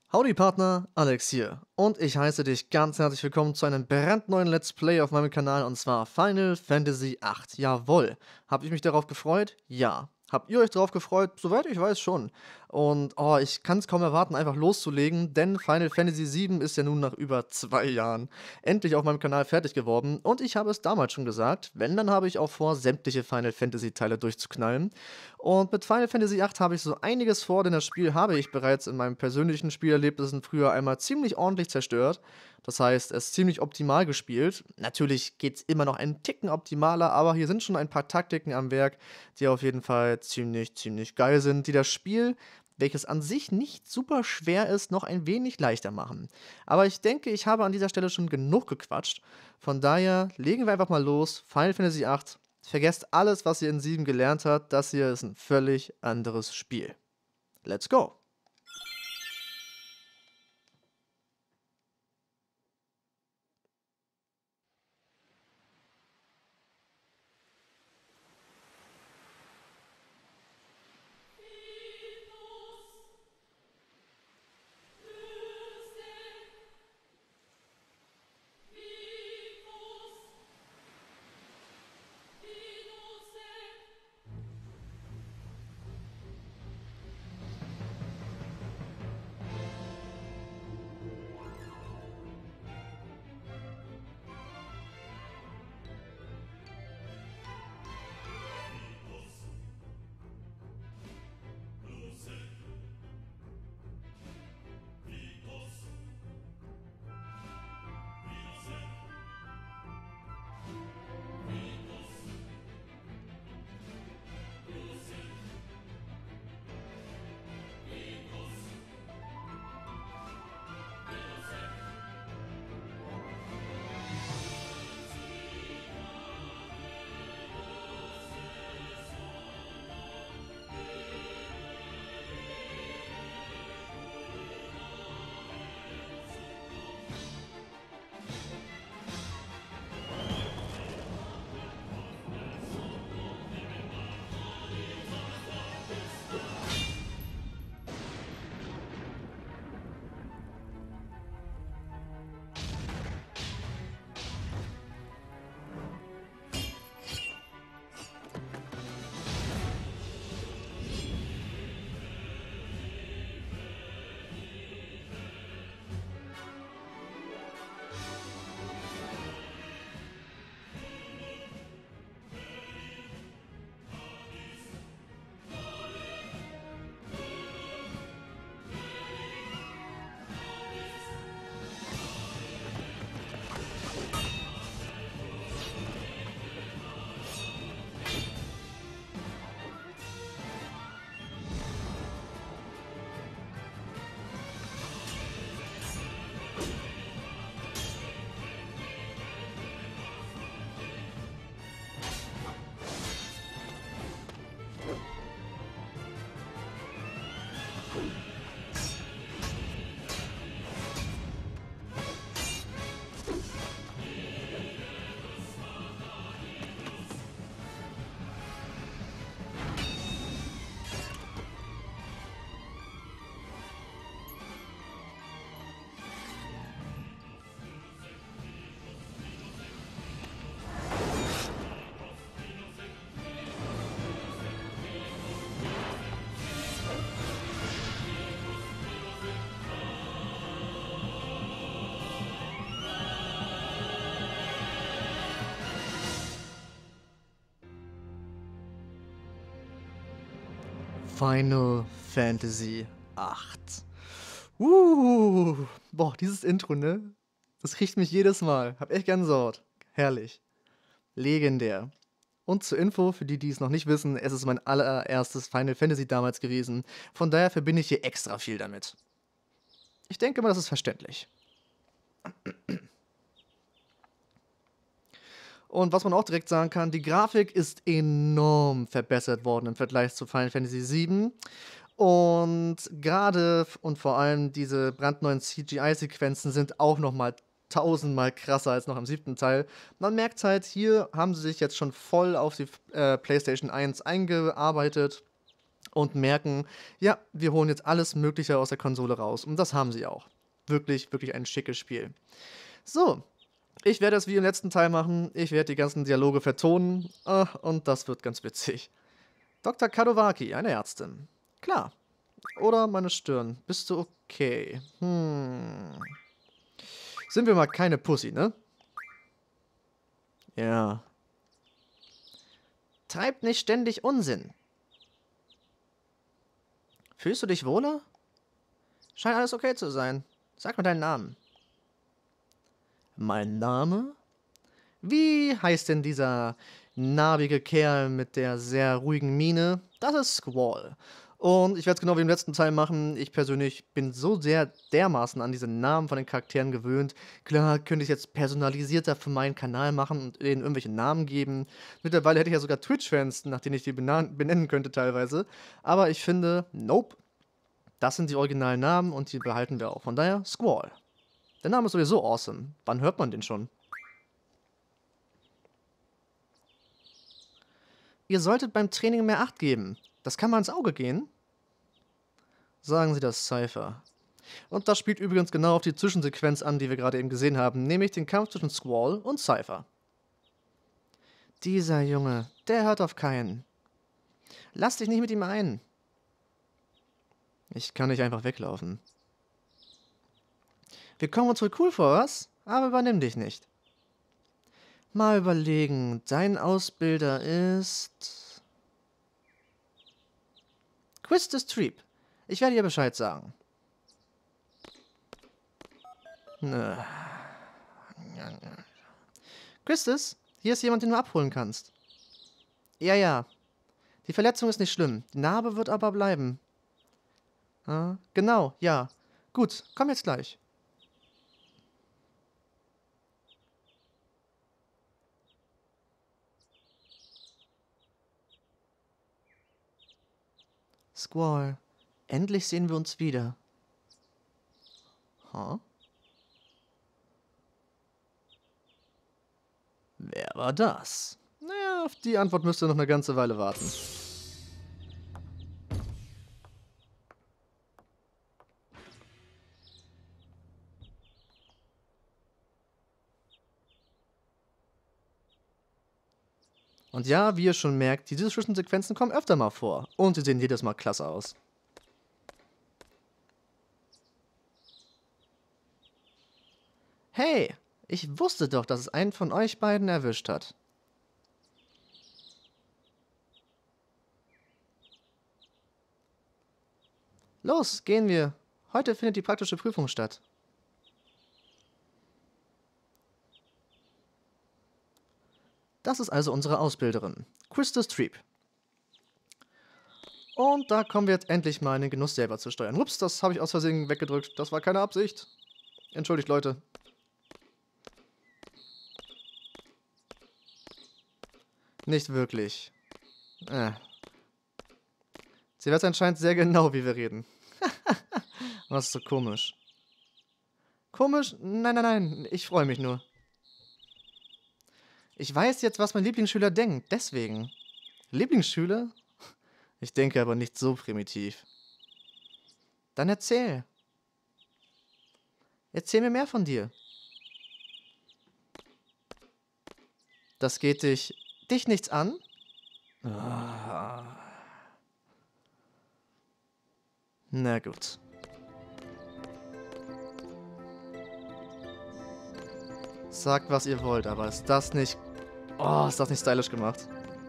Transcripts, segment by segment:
Howdy Partner, Alex hier und ich heiße dich ganz herzlich willkommen zu einem brandneuen Let's Play auf meinem Kanal und zwar Final Fantasy VIII. Jawohl, habe ich mich darauf gefreut? Ja. Habt ihr euch darauf gefreut? Soweit ich weiß schon. Und ich kann es kaum erwarten, einfach loszulegen, denn Final Fantasy VII ist ja nun nach über 2 Jahren endlich auf meinem Kanal fertig geworden und ich habe es damals schon gesagt, wenn, dann habe ich auch vor, sämtliche Final Fantasy Teile durchzuknallen. Und mit Final Fantasy VIII habe ich so einiges vor, denn das Spiel habe ich bereits in meinen persönlichen Spielerlebnissen früher einmal ziemlich ordentlich zerstört. Das heißt, es ist ziemlich optimal gespielt. Natürlich geht es immer noch einen Ticken optimaler, aber hier sind schon ein paar Taktiken am Werk, die auf jeden Fall ziemlich geil sind, die das Spiel, welches an sich nicht super schwer ist, noch ein wenig leichter machen. Aber ich denke, ich habe an dieser Stelle schon genug gequatscht. Von daher legen wir einfach mal los. Final Fantasy VIII. Vergesst alles, was ihr in 7 gelernt habt. Das hier ist ein völlig anderes Spiel. Let's go! Final Fantasy VIII. Boah, dieses Intro, ne? Das kriegt mich jedes Mal. Hab echt Gänsehaut. Herrlich. Legendär. Und zur Info, für die, die es noch nicht wissen, es ist mein allererstes Final Fantasy damals gewesen. Von daher verbinde ich hier extra viel damit. Ich denke mal, das ist verständlich. Und was man auch direkt sagen kann, die Grafik ist enorm verbessert worden im Vergleich zu Final Fantasy VII. Und gerade und vor allem diese brandneuen CGI-Sequenzen sind auch nochmal tausendmal krasser als noch im 7. Teil. Man merkt halt, hier haben sie sich jetzt schon voll auf die PlayStation 1 eingearbeitet. und merken, ja, wir holen jetzt alles Mögliche aus der Konsole raus. Und das haben sie auch. Wirklich, wirklich ein schickes Spiel. So, ich werde das wie im letzten Teil machen. Ich werde die ganzen Dialoge vertonen. Und das wird ganz witzig. Dr. Kadowaki, eine Ärztin. Klar. Oder meine Stirn. Bist du okay? Sind wir mal keine Pussy, ne? Ja. Treib nicht ständig Unsinn. Fühlst du dich wohler? Scheint alles okay zu sein. Sag mir deinen Namen. Mein Name? Wie heißt denn dieser narbige Kerl mit der sehr ruhigen Miene? Das ist Squall. Und ich werde es genau wie im letzten Teil machen. Ich persönlich bin so sehr dermaßen an diese Namen von den Charakteren gewöhnt. Klar, könnte ich jetzt personalisierter für meinen Kanal machen und denen irgendwelche Namen geben. Mittlerweile hätte ich ja sogar Twitch-Fans, nach denen ich die benennen könnte teilweise. Aber ich finde, nope. Das sind die originalen Namen und die behalten wir auch. Von daher, Squall. Der Name ist sowieso awesome. Wann hört man den schon? Ihr solltet beim Training mehr Acht geben. Das kann mal ins Auge gehen. Sagen Sie das Cypher. Und das spielt übrigens genau auf die Zwischensequenz an, die wir gerade eben gesehen haben, nämlich den Kampf zwischen Squall und Cypher. Dieser Junge, der hört auf keinen. Lass dich nicht mit ihm ein. Ich kann nicht einfach weglaufen. Wir kommen uns wohl cool vor, was? Aber übernimm dich nicht. Mal überlegen, dein Ausbilder ist... Quistis Treep. Ich werde ihr Bescheid sagen. Quistis, hier ist jemand, den du abholen kannst. Ja, ja. Die Verletzung ist nicht schlimm. Die Narbe wird aber bleiben. Genau, ja. Gut, komm jetzt gleich. Squall, endlich sehen wir uns wieder. Wer war das? Naja, auf die Antwort müsst ihr noch eine ganze Weile warten. Und ja, wie ihr schon merkt, diese Zwischensequenzen kommen öfter mal vor. Und sie sehen jedes Mal klasse aus. Hey, ich wusste doch, dass es einen von euch beiden erwischt hat. Los, gehen wir. Heute findet die praktische Prüfung statt. Das ist also unsere Ausbilderin, Quistis Treep. Und da kommen wir jetzt endlich mal in den Genuss selber zu steuern. Ups, das habe ich aus Versehen weggedrückt. Das war keine Absicht. Entschuldigt, Leute. Nicht wirklich. Sie weiß anscheinend sehr genau, wie wir reden. Was ist so komisch? Komisch? Nein, nein, nein. Ich freue mich nur. Ich weiß jetzt, was mein Lieblingsschüler denkt. Deswegen. Lieblingsschüler? Ich denke aber nicht so primitiv. Dann erzähl. Erzähl mir mehr von dir. Das geht dich nichts an? Na gut. Sagt, was ihr wollt, aber ist das nicht... Oh, ist das nicht stylisch gemacht?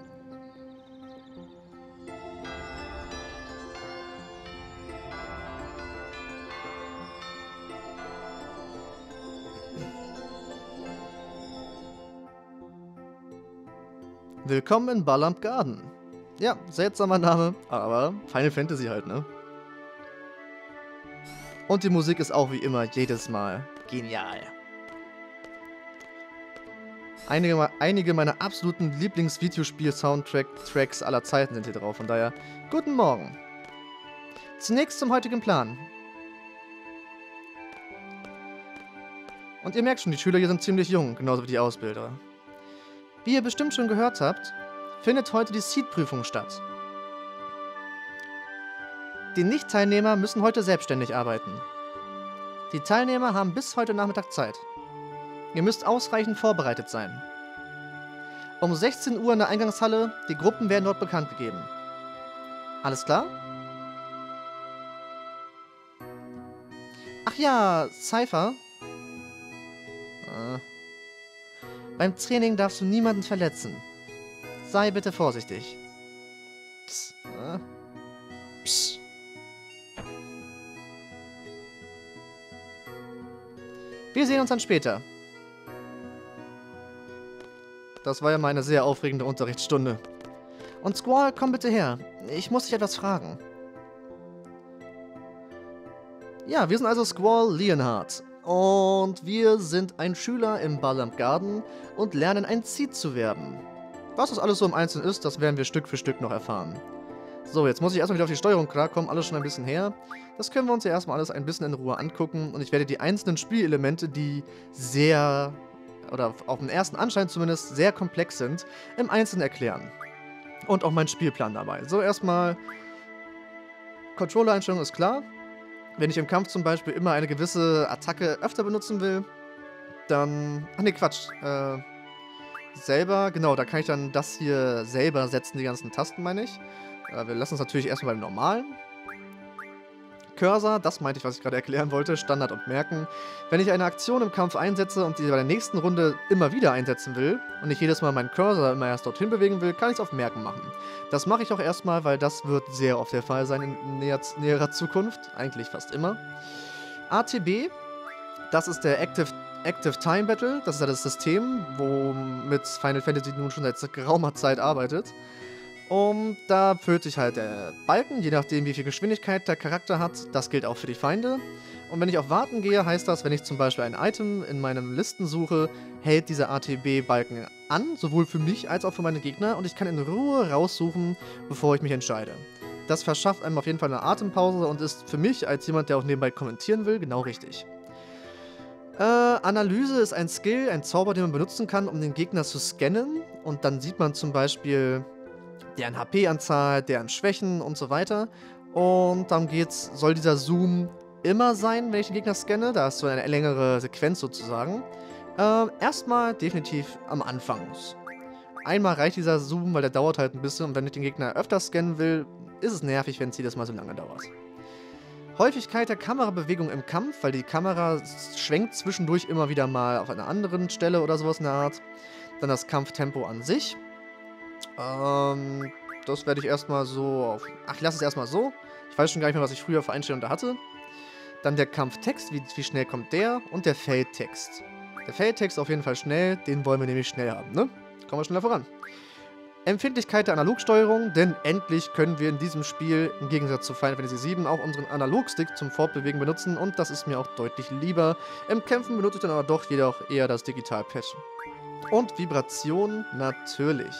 Willkommen in Balamb Garden. Ja, seltsamer Name, aber Final Fantasy halt, ne? Und die Musik ist auch wie immer jedes Mal genial. Einige meiner absoluten Lieblings-Videospiel-Soundtracks aller Zeiten sind hier drauf, von daher, guten Morgen. Zunächst zum heutigen Plan. Und ihr merkt schon, die Schüler hier sind ziemlich jung, genauso wie die Ausbilder. Wie ihr bestimmt schon gehört habt, findet heute die Seed-Prüfung statt. Die Nicht-Teilnehmer müssen heute selbstständig arbeiten. Die Teilnehmer haben bis heute Nachmittag Zeit. Ihr müsst ausreichend vorbereitet sein. Um 16 Uhr in der Eingangshalle, die Gruppen werden dort bekannt gegeben. Alles klar? Ach ja, Cypher. Beim Training darfst du niemanden verletzen. Sei bitte vorsichtig. Psst. Psst. Wir sehen uns dann später. Das war ja mal eine sehr aufregende Unterrichtsstunde. Und Squall, komm bitte her. Ich muss dich etwas fragen. Ja, wir sind also Squall Leonhard. Und wir sind ein Schüler im Balamb Garden und lernen ein Seed zu werben. Was das alles so im Einzelnen ist, das werden wir Stück für Stück noch erfahren. So, jetzt muss ich erstmal wieder auf die Steuerung klarkommen, alles schon ein bisschen her. Das können wir uns ja erstmal alles ein bisschen in Ruhe angucken und ich werde die einzelnen Spielelemente, die sehr, oder auf den ersten Anschein zumindest, sehr komplex sind, im Einzelnen erklären. Und auch meinen Spielplan dabei. So, erstmal, Controller-Einstellung ist klar. Wenn ich im Kampf zum Beispiel immer eine gewisse Attacke öfter benutzen will, dann... Ach ne, Quatsch. Selber, genau, da kann ich dann das hier selber setzen, die ganzen Tasten, meine ich. Wir lassen es natürlich erstmal beim normalen. Cursor, das meinte ich, was ich gerade erklären wollte, Standard und Merken. Wenn ich eine Aktion im Kampf einsetze und die bei der nächsten Runde immer wieder einsetzen will und nicht jedes Mal meinen Cursor immer erst dorthin bewegen will, kann ich es auf Merken machen. Das mache ich auch erstmal, weil das wird sehr oft der Fall sein in näherer Zukunft, eigentlich fast immer. ATB, das ist der Active Time Battle, das ist ja das System, womit Final Fantasy nun schon seit geraumer Zeit arbeitet. Und da füllt sich halt der Balken, je nachdem wie viel Geschwindigkeit der Charakter hat. Das gilt auch für die Feinde. Und wenn ich auf Warten gehe, heißt das, wenn ich zum Beispiel ein Item in meinen Listen suche, hält dieser ATB-Balken an, sowohl für mich als auch für meine Gegner. Und ich kann in Ruhe raussuchen, bevor ich mich entscheide. Das verschafft einem auf jeden Fall eine Atempause und ist für mich, als jemand, der auch nebenbei kommentieren will, genau richtig. Analyse ist ein Skill, ein Zauber, den man benutzen kann, um den Gegner zu scannen. Und dann sieht man zum Beispiel deren HP-Anzahl, deren Schwächen und so weiter. Und darum geht's, soll dieser Zoom immer sein, wenn ich den Gegner scanne. Da ist so eine längere Sequenz sozusagen. Erstmal definitiv am Anfang. Einmal reicht dieser Zoom, weil der dauert halt ein bisschen. Und wenn ich den Gegner öfter scannen will, ist es nervig, wenn es jedes Mal so lange dauert. Häufigkeit der Kamerabewegung im Kampf, weil die Kamera schwenkt zwischendurch immer wieder mal auf einer anderen Stelle oder sowas in der Art. Dann das Kampftempo an sich. Das werde ich erstmal so auf... Ach, ich lasse es erstmal so. Ich weiß schon gar nicht mehr, was ich früher für Einstellungen da hatte. Dann der Kampftext, wie schnell kommt der? Und der Feldtext. Der Feldtext auf jeden Fall schnell, den wollen wir nämlich schnell haben, ne? Kommen wir schneller voran. Empfindlichkeit der Analogsteuerung, denn endlich können wir in diesem Spiel, im Gegensatz zu Final Fantasy VII, auch unseren Analogstick zum Fortbewegen benutzen und das ist mir auch deutlich lieber. Im Kämpfen benutze ich dann aber doch jedoch eher das Digital-Pad. Und Vibration natürlich.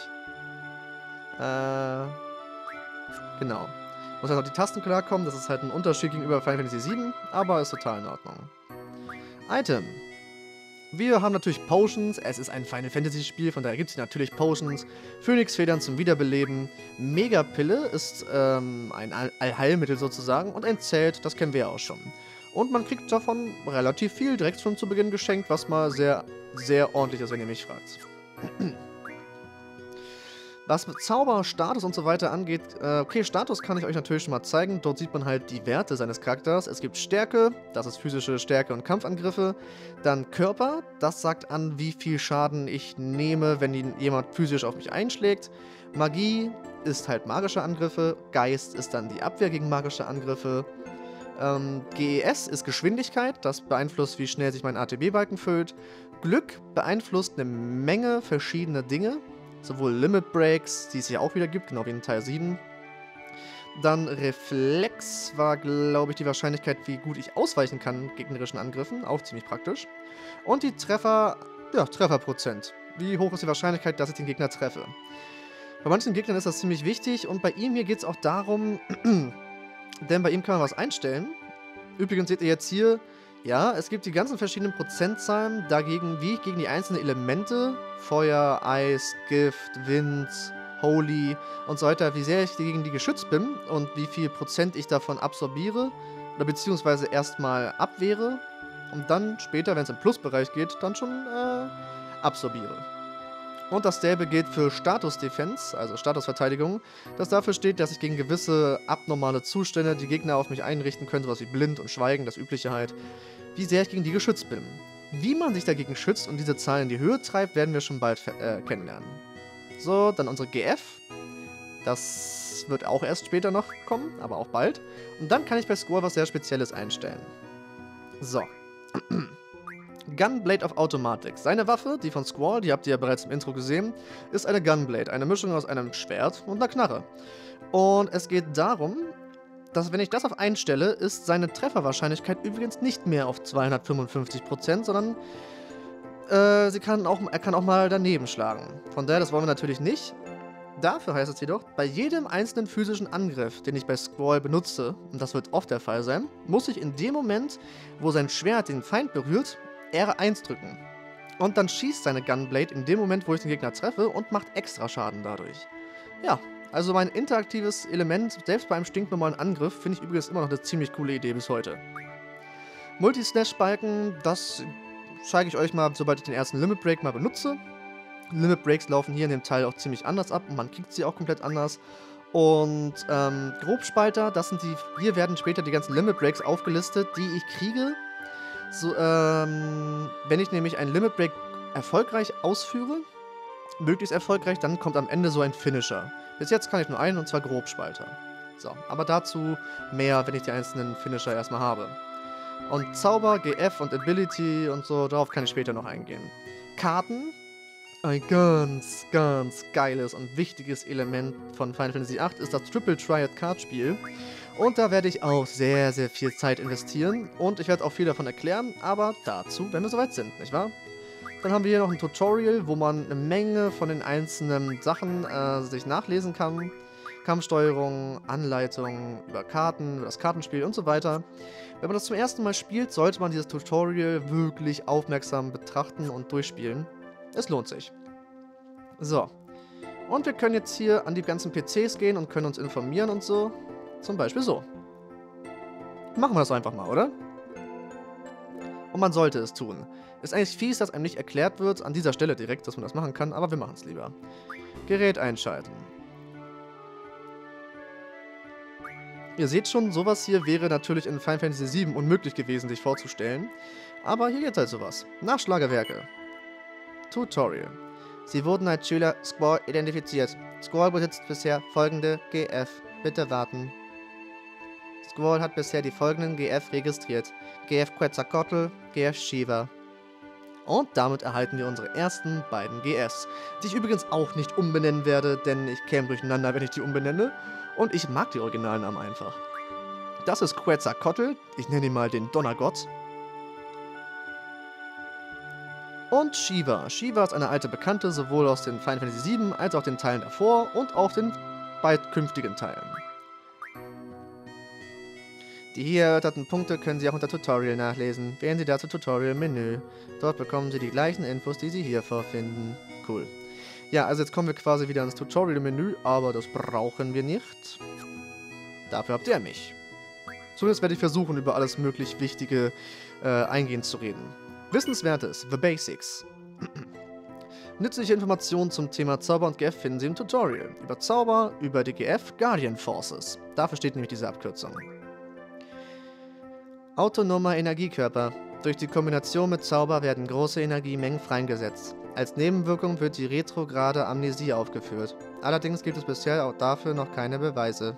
Genau. Muss halt noch die Tasten klarkommen, das ist halt ein Unterschied gegenüber Final Fantasy VII, aber ist total in Ordnung. Item. Wir haben natürlich Potions, es ist ein Final Fantasy Spiel, von daher gibt es natürlich Potions. Phönixfedern zum Wiederbeleben. Megapille ist ein Allheilmittel sozusagen und ein Zelt, das kennen wir ja auch schon. Und man kriegt davon relativ viel direkt schon zu Beginn geschenkt, was mal sehr, sehr ordentlich ist, wenn ihr mich fragt. Was mit Zauber, Status und so weiter angeht, okay, Status kann ich euch natürlich schon mal zeigen. Dort sieht man halt die Werte seines Charakters. Es gibt Stärke, das ist physische Stärke und Kampfangriffe. Dann Körper, das sagt an, wie viel Schaden ich nehme, wenn jemand physisch auf mich einschlägt. Magie ist halt magische Angriffe. Geist ist dann die Abwehr gegen magische Angriffe. GES ist Geschwindigkeit, das beeinflusst, wie schnell sich mein ATB-Balken füllt. Glück beeinflusst eine Menge verschiedener Dinge. Sowohl Limit Breaks, die es hier auch wieder gibt, genau wie in Teil 7. Dann Reflex war, glaube ich, die Wahrscheinlichkeit, wie gut ich ausweichen kann gegnerischen Angriffen. Auch ziemlich praktisch. Und die Trefferprozent. Wie hoch ist die Wahrscheinlichkeit, dass ich den Gegner treffe? Bei manchen Gegnern ist das ziemlich wichtig. Und bei ihm hier geht es auch darum, denn bei ihm kann man was einstellen. Übrigens seht ihr jetzt hier, ja, es gibt die ganzen verschiedenen Prozentzahlen dagegen, wie ich gegen die einzelnen Elemente, Feuer, Eis, Gift, Wind, Holy und so weiter, wie sehr ich gegen die geschützt bin und wie viel Prozent ich davon absorbiere oder beziehungsweise erstmal abwehre und dann später, wenn es im Plusbereich geht, dann schon absorbiere. Und dasselbe gilt für Status Defense, also Statusverteidigung, das dafür steht, dass ich gegen gewisse abnormale Zustände, die Gegner auf mich einrichten können, sowas wie Blind und Schweigen, das Übliche halt, wie sehr ich gegen die geschützt bin. Wie man sich dagegen schützt und diese Zahlen in die Höhe treibt, werden wir schon bald kennenlernen. So, dann unsere GF. Das wird auch erst später noch kommen, aber auch bald. Und dann kann ich bei Squall was sehr Spezielles einstellen. So. Gunblade of Automatic. Seine Waffe, die von Squall, die habt ihr ja bereits im Intro gesehen, ist eine Gunblade, eine Mischung aus einem Schwert und einer Knarre. Und es geht darum, dass wenn ich das auf einstelle, ist seine Trefferwahrscheinlichkeit übrigens nicht mehr auf 255%, sondern er kann auch mal daneben schlagen. Von daher, das wollen wir natürlich nicht. Dafür heißt es jedoch, bei jedem einzelnen physischen Angriff, den ich bei Squall benutze, und das wird oft der Fall sein, muss ich in dem Moment, wo sein Schwert den Feind berührt, R1 drücken. Und dann schießt seine Gunblade in dem Moment, wo ich den Gegner treffe und macht extra Schaden dadurch. Ja, also mein interaktives Element, selbst bei einem stinknormalen Angriff, finde ich übrigens immer noch eine ziemlich coole Idee bis heute. Multi-Slash-Balken, das zeige ich euch mal, sobald ich den ersten Limit Break mal benutze. Limit Breaks laufen hier in dem Teil auch ziemlich anders ab und man kriegt sie auch komplett anders. Und Grobspalter, das sind die, hier werden später die ganzen Limit Breaks aufgelistet, die ich kriege. So, wenn ich nämlich einen Limit Break erfolgreich ausführe, möglichst erfolgreich, dann kommt am Ende so ein Finisher. Bis jetzt kann ich nur einen, und zwar Grobspalter. So, aber dazu mehr, wenn ich die einzelnen Finisher erstmal habe. Und Zauber, GF und Ability und so, darauf kann ich später noch eingehen. Karten, ein ganz, ganz geiles und wichtiges Element von Final Fantasy VIII ist das Triple Triad Kartspiel. Und da werde ich auch sehr, sehr viel Zeit investieren und ich werde auch viel davon erklären, aber dazu, wenn wir soweit sind, nicht wahr? Dann haben wir hier noch ein Tutorial, wo man eine Menge von den einzelnen Sachen sich nachlesen kann. Kampfsteuerung, Anleitung über Karten, über das Kartenspiel und so weiter. Wenn man das zum ersten Mal spielt, sollte man dieses Tutorial wirklich aufmerksam betrachten und durchspielen. Es lohnt sich. So. Und wir können jetzt hier an die ganzen PCs gehen und können uns informieren und so. Zum Beispiel so. Machen wir das einfach mal, oder? Und man sollte es tun. Ist eigentlich fies, dass einem nicht erklärt wird, an dieser Stelle direkt, dass man das machen kann, aber wir machen es lieber. Gerät einschalten. Ihr seht schon, sowas hier wäre natürlich in Final Fantasy VII unmöglich gewesen, sich vorzustellen. Aber hier geht halt sowas. Nachschlagewerke. Tutorial. Sie wurden als Schüler Squall identifiziert. Squall besitzt bisher folgende GF. Bitte warten. Squall hat bisher die folgenden GF registriert. GF Quetzalcoatl, GF Shiva. Und damit erhalten wir unsere ersten beiden GFs, die ich übrigens auch nicht umbenennen werde, denn ich käme durcheinander, wenn ich die umbenenne. Und ich mag die Originalnamen einfach. Das ist Quetzalcoatl, ich nenne ihn mal den Donnergott. Und Shiva. Shiva ist eine alte Bekannte, sowohl aus den Final Fantasy VII als auch den Teilen davor und auch den bald künftigen Teilen. Die hier erörterten Punkte können Sie auch unter Tutorial nachlesen. Wählen Sie dazu Tutorial-Menü. Dort bekommen Sie die gleichen Infos, die Sie hier vorfinden. Cool. Ja, also jetzt kommen wir quasi wieder ins Tutorial-Menü, aber das brauchen wir nicht. Dafür habt ihr mich. Zumindest werde ich versuchen, über alles möglich Wichtige eingehend zu reden. Wissenswertes, The Basics. Nützliche Informationen zum Thema Zauber und GF finden Sie im Tutorial. Über Zauber, über die GF, Guardian Forces. Dafür steht nämlich diese Abkürzung. Autonomer Energiekörper. Durch die Kombination mit Zauber werden große Energiemengen freigesetzt. Als Nebenwirkung wird die retrograde Amnesie aufgeführt. Allerdings gibt es bisher auch dafür noch keine Beweise.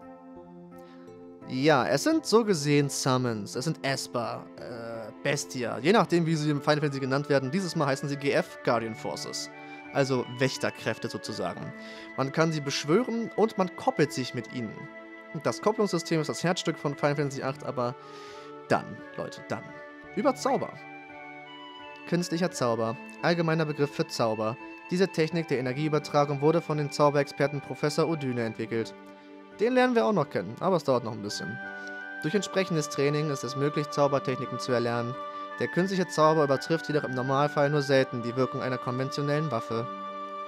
Ja, es sind so gesehen Summons. Es sind Esper, Bestia. Je nachdem, wie sie im Final Fantasy genannt werden. Dieses Mal heißen sie GF Guardian Forces. Also Wächterkräfte sozusagen. Man kann sie beschwören und man koppelt sich mit ihnen. Das Kopplungssystem ist das Herzstück von Final Fantasy VIII, aber dann, Leute, dann. Über Zauber. Künstlicher Zauber. Allgemeiner Begriff für Zauber. Diese Technik der Energieübertragung wurde von dem Zauberexperten Professor Odyne entwickelt. Den lernen wir auch noch kennen, aber es dauert noch ein bisschen. Durch entsprechendes Training ist es möglich, Zaubertechniken zu erlernen. Der künstliche Zauber übertrifft jedoch im Normalfall nur selten die Wirkung einer konventionellen Waffe.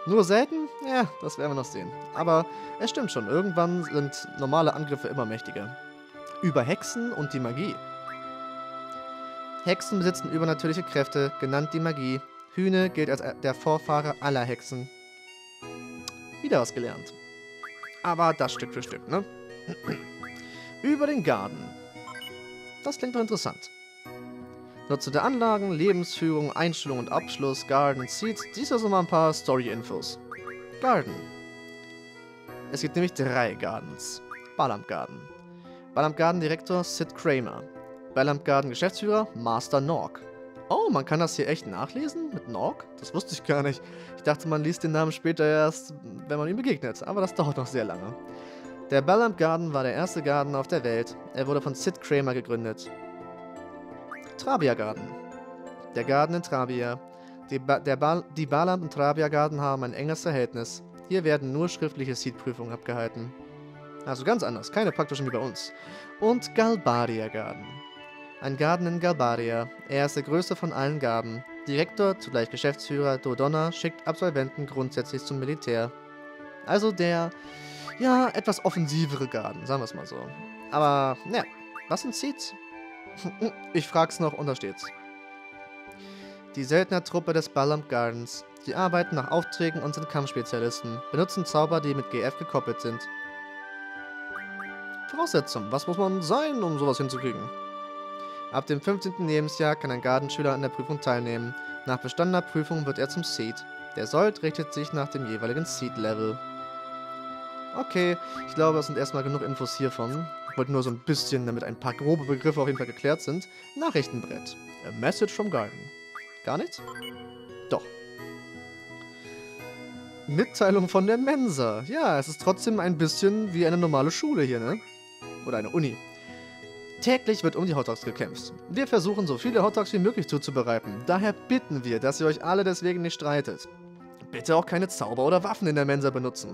Nur selten? Ja, das werden wir noch sehen. Aber es stimmt schon, irgendwann sind normale Angriffe immer mächtiger. Über Hexen und die Magie. Hexen besitzen übernatürliche Kräfte, genannt die Magie. Hühne gilt als der Vorfahre aller Hexen. Wieder was gelernt. Aber das Stück für Stück, ne? Über den Garten. Das klingt doch interessant. Nutze der Anlagen, Lebensführung, Einstellung und Abschluss, Garden, Seeds. Dies also mal ein paar Story-Infos. Garden. Es gibt nämlich 3 Gardens. Balamb Garden. Balamb Garden Direktor Sid Kramer. Balamb Garden Geschäftsführer Master Nork. Oh, man kann das hier echt nachlesen mit Nork? Das wusste ich gar nicht. Ich dachte, man liest den Namen später erst, wenn man ihm begegnet. Aber das dauert noch sehr lange. Der Balamb Garden war der erste Garden auf der Welt. Er wurde von Sid Kramer gegründet. Trabia Garden. Der Garden in Trabia. Die Balamb und Trabia Garden haben ein enges Verhältnis. Hier werden nur schriftliche Seed-Prüfungen abgehalten. Also ganz anders, keine praktischen wie bei uns. Und Galbadia Garden. Ein Garden in Galbadia. Er ist der größte von allen Garden. Direktor, zugleich Geschäftsführer Dodonna, schickt Absolventen grundsätzlich zum Militär. Also der, ja, etwas offensivere Garden, sagen wir es mal so. Aber, naja, was sind Seeds? Ich frag's noch und da steht's. Die Söldnertruppe des Balamb Gardens. Sie arbeiten nach Aufträgen und sind Kampfspezialisten, benutzen Zauber, die mit GF gekoppelt sind. Voraussetzung, was muss man sein, um sowas hinzukriegen? Ab dem 15. Lebensjahr kann ein Gardenschüler an der Prüfung teilnehmen. Nach bestandener Prüfung wird er zum Seed. Der Sold richtet sich nach dem jeweiligen Seed-Level. Okay, ich glaube, das sind erstmal genug Infos hiervon. Ich wollte nur so ein bisschen, damit ein paar grobe Begriffe auf jeden Fall geklärt sind. Nachrichtenbrett. A Message from Garden. Gar nichts? Doch. Mitteilung von der Mensa. Ja, es ist trotzdem ein bisschen wie eine normale Schule hier, ne? Oder eine Uni. Täglich wird um die Hotdogs gekämpft. Wir versuchen, so viele Hotdogs wie möglich zuzubereiten. Daher bitten wir, dass ihr euch alle deswegen nicht streitet. Bitte auch keine Zauber oder Waffen in der Mensa benutzen.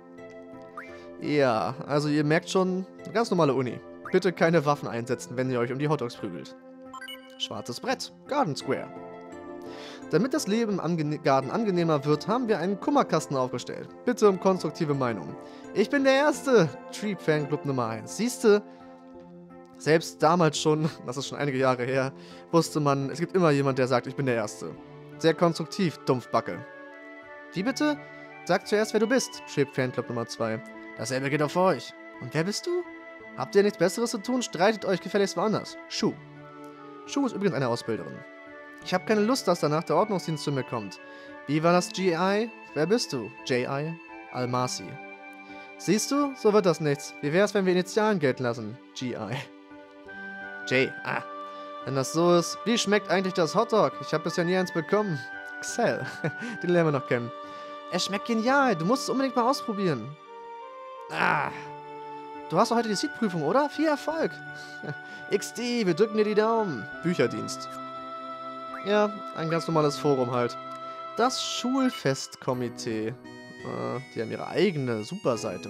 Ja, also ihr merkt schon, eine ganz normale Uni. Bitte keine Waffen einsetzen, wenn ihr euch um die Hotdogs prügelt. Schwarzes Brett. Garden Square. Damit das Leben im Garten angenehmer wird, haben wir einen Kummerkasten aufgestellt. Bitte um konstruktive Meinung. Ich bin der Erste! Treep Fanclub Nummer 1. Siehste, selbst damals schon, das ist schon einige Jahre her, wusste man, es gibt immer jemand, der sagt, ich bin der Erste. Sehr konstruktiv, Dumpfbacke. Wie bitte? Sag zuerst, wer du bist, schrieb Fanclub Nummer 2. Dasselbe geht auch für euch. Und wer bist du? Habt ihr nichts Besseres zu tun? Streitet euch gefälligst woanders. Shu. Shu ist übrigens eine Ausbilderin. Ich habe keine Lust, dass danach der Ordnungsdienst zu mir kommt. Wie war das, GI? Wer bist du? JI? Almasi. Siehst du? So wird das nichts. Wie wär's, wenn wir Initialen gelten lassen? GI. J. Ah. Wenn das so ist, wie schmeckt eigentlich das Hotdog? Ich habe bisher nie eins bekommen. Xel. Den lernen wir noch kennen. Es schmeckt genial. Du musst es unbedingt mal ausprobieren. Ah. Du hast doch heute die Seed-Prüfung, oder? Viel Erfolg. XD, wir drücken dir die Daumen. Bücherdienst. Ja, ein ganz normales Forum halt. Das Schulfestkomitee. Die haben ihre eigene Superseite.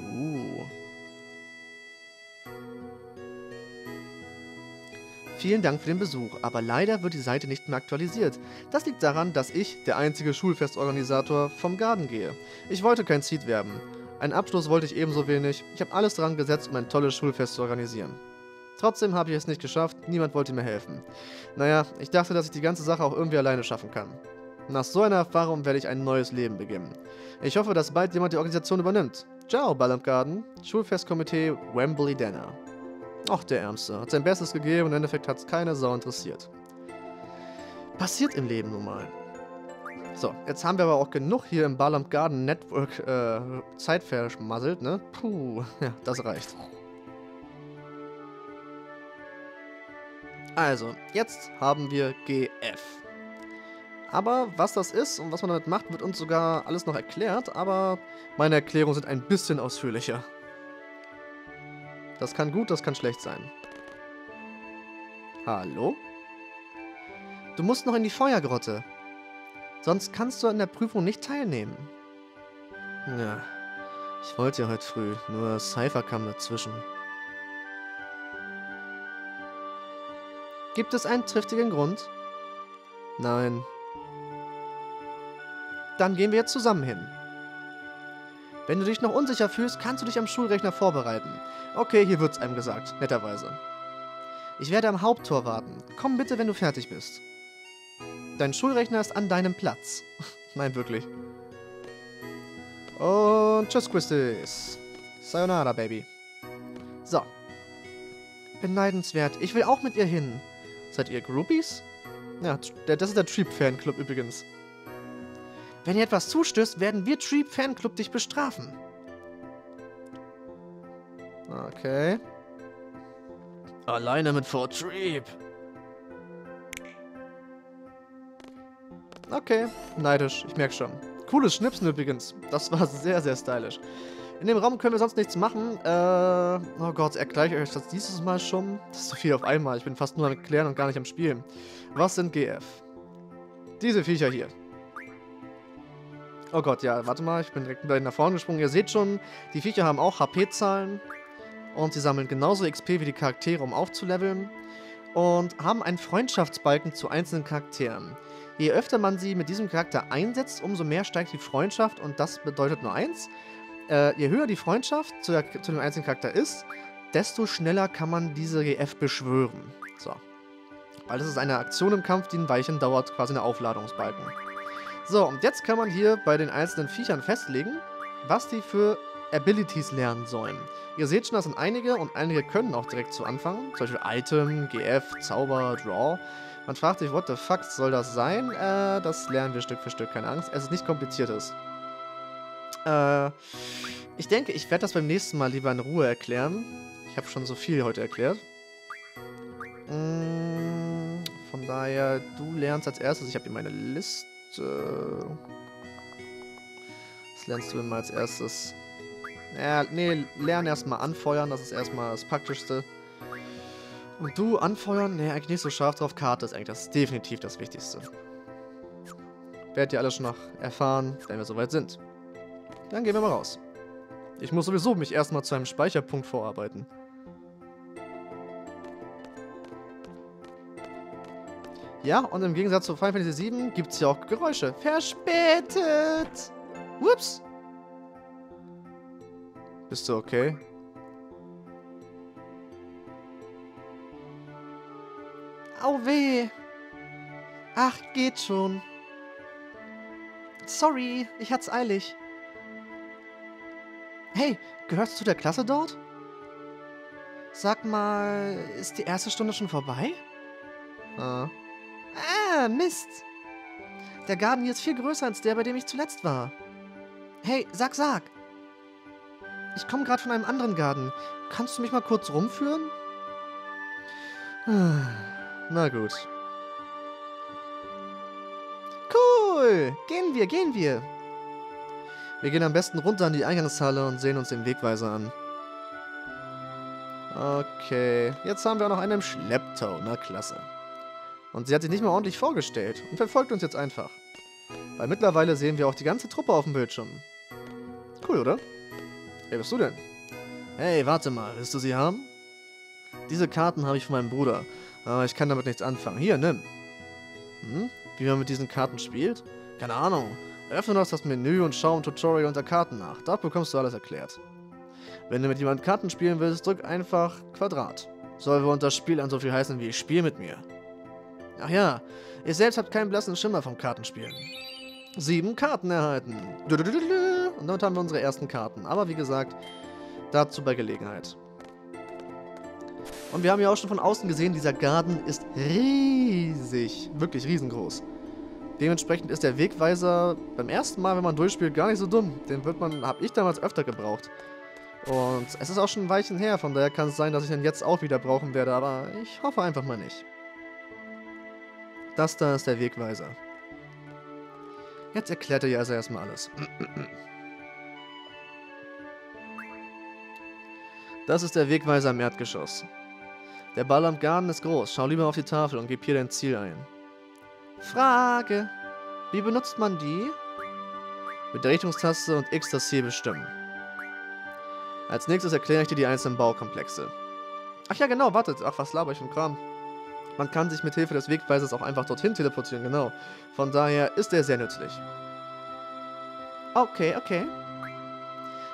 Vielen Dank für den Besuch, aber leider wird die Seite nicht mehr aktualisiert. Das liegt daran, dass ich, der einzige Schulfestorganisator, vom Garten gehe. Ich wollte kein Seed werben. Einen Abschluss wollte ich ebenso wenig. Ich habe alles dran gesetzt, um ein tolles Schulfest zu organisieren. Trotzdem habe ich es nicht geschafft, niemand wollte mir helfen. Naja, ich dachte, dass ich die ganze Sache auch irgendwie alleine schaffen kann. Nach so einer Erfahrung werde ich ein neues Leben beginnen. Ich hoffe, dass bald jemand die Organisation übernimmt. Ciao, Balamb Garden, Schulfestkomitee Wembley Danner. Ach, der Ärmste. Hat sein Bestes gegeben und im Endeffekt hat es keine Sau interessiert. Passiert im Leben nun mal. So, jetzt haben wir aber auch genug hier im Balamb Garden Network Zeit verschmasselt, ne? Puh, ja, das reicht. Also, jetzt haben wir GF. Aber was das ist und was man damit macht, wird uns sogar alles noch erklärt, aber meine Erklärungen sind ein bisschen ausführlicher. Das kann gut, das kann schlecht sein. Hallo? Du musst noch in die Feuergrotte. Sonst kannst du an der Prüfung nicht teilnehmen. Ja, ich wollte ja heute früh, nur Cypher kam dazwischen. Gibt es einen triftigen Grund? Nein. Dann gehen wir jetzt zusammen hin. Wenn du dich noch unsicher fühlst, kannst du dich am Schulrechner vorbereiten. Okay, hier wird's einem gesagt, netterweise. Ich werde am Haupttor warten. Komm bitte, wenn du fertig bist. Dein Schulrechner ist an deinem Platz. Nein, wirklich. Und tschüss, Quistis. Sayonara, Baby. So. Beneidenswert. Ich will auch mit ihr hin. Seid ihr Groupies? Ja, das ist der Treep-Fanclub übrigens. Wenn ihr etwas zustößt, werden wir Treep-Fanclub dich bestrafen. Okay. Alleine mit Fort Treep. Okay, neidisch, ich merke schon. Cooles Schnipsen übrigens. Das war sehr, sehr stylisch. In dem Raum können wir sonst nichts machen. Oh Gott, erkläre ich euch das dieses Mal schon? Das ist zu viel auf einmal. Ich bin fast nur am Erklären und gar nicht am Spielen. Was sind GF? Diese Viecher hier. Oh Gott, ja, warte mal, ich bin direkt wieder nach vorne gesprungen. Ihr seht schon, die Viecher haben auch HP-Zahlen. Und sie sammeln genauso XP wie die Charaktere, um aufzuleveln. Und haben einen Freundschaftsbalken zu einzelnen Charakteren. Je öfter man sie mit diesem Charakter einsetzt, umso mehr steigt die Freundschaft. Und das bedeutet nur eins. Je höher die Freundschaft zu dem einzelnen Charakter ist, desto schneller kann man diese GF beschwören. So. Weil das ist eine Aktion im Kampf, die ein Weilchen dauert, quasi eine Aufladungsbalken. So, und jetzt kann man hier bei den einzelnen Viechern festlegen, was die für Abilities lernen sollen. Ihr seht schon, das sind einige und einige können auch direkt zu Anfang. Zum Beispiel Item, GF, Zauber, Draw. Man fragt sich, what the fuck soll das sein? Das lernen wir Stück für Stück, keine Angst. Es ist nicht kompliziertes. Ich denke, ich werde das beim nächsten Mal lieber in Ruhe erklären. Ich habe schon so viel heute erklärt. Von daher, du lernst als erstes. Ich habe hier meine Liste. Was lernst du denn mal als erstes? Ja, nee, lernen erstmal anfeuern. Das ist erstmal das Praktischste. Und du anfeuern? Nee, eigentlich nicht so scharf drauf. Karte ist eigentlich definitiv das Wichtigste. Werdet ihr alles schon noch erfahren, wenn wir soweit sind. Dann gehen wir mal raus. Ich muss sowieso mich erstmal zu einem Speicherpunkt vorarbeiten. Ja, und im Gegensatz zu Final Fantasy VII gibt es hier auch Geräusche. Verspätet! Ups! Bist du okay? Au weh! Ach, geht schon. Sorry, ich hat's eilig. Hey, gehörst du zu der Klasse dort? Sag mal, ist die erste Stunde schon vorbei? Mist. Der Garten hier ist viel größer als der, bei dem ich zuletzt war. Hey, sag. Ich komme gerade von einem anderen Garten. Kannst du mich mal kurz rumführen? Na gut. Cool. Gehen wir. Wir gehen am besten runter in die Eingangshalle und sehen uns den Wegweiser an. Okay. Jetzt haben wir auch noch einen im Schlepptau. Na klasse. Und sie hat sich nicht mal ordentlich vorgestellt und verfolgt uns jetzt einfach. Weil mittlerweile sehen wir auch die ganze Truppe auf dem Bildschirm. Cool, oder? Wer bist du denn? Hey, warte mal. Willst du sie haben? Diese Karten habe ich von meinem Bruder. Aber ich kann damit nichts anfangen. Hier, nimm. Wie man mit diesen Karten spielt? Keine Ahnung. Öffne das Menü und schau im Tutorial unter Karten nach. Dort bekommst du alles erklärt. Wenn du mit jemandem Karten spielen willst, drück einfach Quadrat. Soll wohl das Spiel an so viel heißen wie Spiel mit mir. Ach ja, ihr selbst habt keinen blassen Schimmer vom Kartenspielen. 7 Karten erhalten. Und damit haben wir unsere ersten Karten. Aber wie gesagt, dazu bei Gelegenheit. Und wir haben ja auch schon von außen gesehen, dieser Garten ist riesig. Wirklich riesengroß. Dementsprechend ist der Wegweiser beim ersten Mal, wenn man durchspielt, gar nicht so dumm. Den habe ich damals öfter gebraucht. Und es ist auch schon ein Weilchen her, von daher kann es sein, dass ich den jetzt auch wieder brauchen werde, aber ich hoffe einfach mal nicht. Das da ist der Wegweiser. Jetzt erklärt er ja also erstmal alles. Das ist der Wegweiser im Erdgeschoss. Der Ball am Garten ist groß. Schau lieber auf die Tafel und gib hier dein Ziel ein. Frage. Wie benutzt man die? Mit der Richtungstaste und X das Ziel bestimmen. Als nächstes erkläre ich dir die einzelnen Baukomplexe. Ach ja, genau, wartet. Ach, was laber ich für Kram. Man kann sich mit Hilfe des Wegweisers auch einfach dorthin teleportieren, genau. Von daher ist er sehr nützlich. Okay.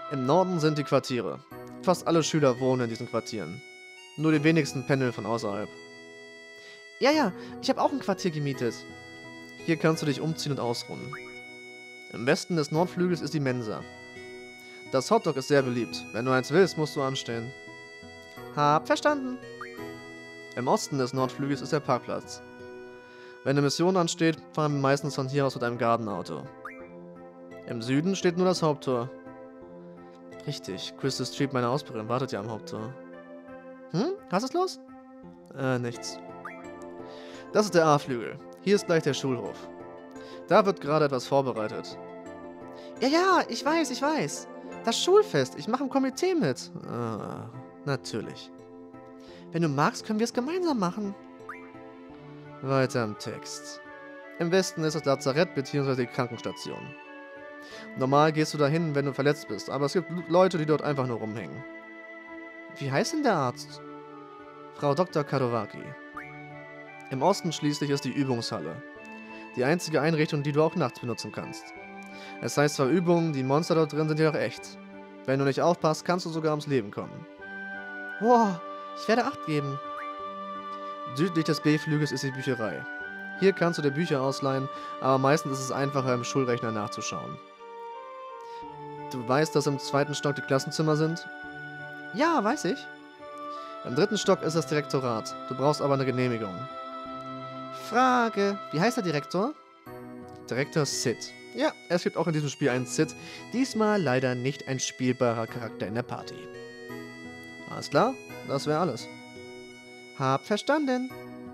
Im Norden sind die Quartiere. Fast alle Schüler wohnen in diesen Quartieren. Nur die wenigsten pendeln von außerhalb. Ja, ja, ich habe auch ein Quartier gemietet. Hier kannst du dich umziehen und ausruhen. Im Westen des Nordflügels ist die Mensa. Das Hotdog ist sehr beliebt. Wenn du eins willst, musst du anstehen. Hab verstanden. Im Osten des Nordflügels ist der Parkplatz. Wenn eine Mission ansteht, fahren wir meistens von hier aus mit einem Gardenauto. Im Süden steht nur das Haupttor. Richtig, Crystal Street, meine Ausbilderin, wartet ja am Haupttor. Was ist los? Nichts. Das ist der A-Flügel. Hier ist gleich der Schulhof. Da wird gerade etwas vorbereitet. Ja, ja, ich weiß. Das Schulfest, ich mache im Komitee mit. Natürlich. Wenn du magst, können wir es gemeinsam machen. Weiter im Text. Im Westen ist das Lazarett bzw. die Krankenstation. Normal gehst du dahin, wenn du verletzt bist, aber es gibt Leute, die dort einfach nur rumhängen. Wie heißt denn der Arzt? Frau Dr. Kadowaki. Im Osten schließlich ist die Übungshalle. Die einzige Einrichtung, die du auch nachts benutzen kannst. Es heißt zwar Übungen, die Monster dort drin sind jedoch echt. Wenn du nicht aufpasst, kannst du sogar ums Leben kommen. Wow, ich werde Acht geben. Südlich des B-Flügels ist die Bücherei. Hier kannst du dir Bücher ausleihen, aber meistens ist es einfacher, im Schulrechner nachzuschauen. Du weißt, dass im 2. Stock die Klassenzimmer sind? Ja, weiß ich. Im 3. Stock ist das Direktorat. Du brauchst aber eine Genehmigung. Frage, wie heißt der Direktor? Direktor Sid. Ja, es gibt auch in diesem Spiel einen Sid. Diesmal leider nicht ein spielbarer Charakter in der Party. Alles klar? Das wäre alles. Hab verstanden.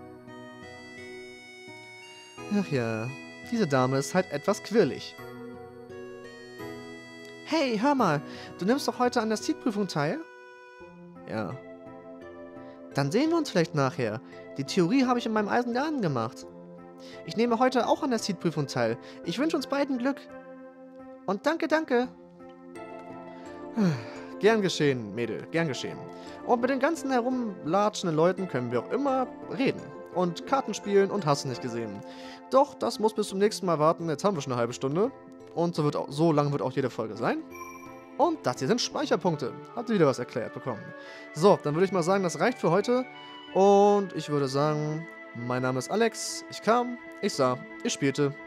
Ach ja, diese Dame ist halt etwas quirlig. Hey, hör mal, du nimmst doch heute an der Seed-Prüfung teil? Ja. Dann sehen wir uns vielleicht nachher. Die Theorie habe ich in meinem alten Laden gemacht. Ich nehme heute auch an der Seed-Prüfung teil. Ich wünsche uns beiden Glück. Und danke. Gern geschehen, Mädel, gern geschehen. Und mit den ganzen herumlatschenden Leuten können wir auch immer reden. Und Karten spielen und hast du nicht gesehen. Doch, das muss bis zum nächsten Mal warten. Jetzt haben wir schon eine halbe Stunde. Und so lang wird auch jede Folge sein. Und das hier sind Speicherpunkte. Habt ihr wieder was erklärt bekommen. So, dann würde ich mal sagen, das reicht für heute. Und ich würde sagen, mein Name ist Alex. Ich kam, ich sah, ich spielte.